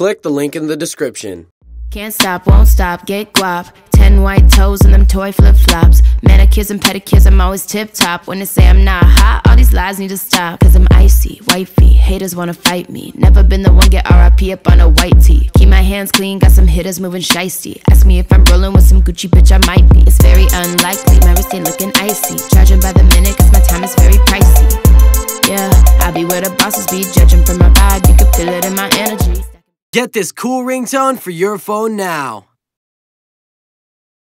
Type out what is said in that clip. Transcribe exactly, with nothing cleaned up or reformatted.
click the link in the description. Can't stop, won't stop, get guap. Ten white toes and them toy flip-flops. Manicures and pedicures, I'm always tip-top. When they say I'm not hot, all these lies need to stop. Cause I'm icy, wifey, haters wanna fight me. Never been the one get R I P up on a white tee. Keep my hands clean, got some hitters moving shiesty. Ask me if I'm rolling with some Gucci, bitch, I might be. It's very unlikely, my wrist ain't looking icy. Charging by the minute cause my time is very pricey. Yeah, I be where the bosses be. Judging from my vibe, you can feel it in my energy. Get this cool ringtone for your phone now.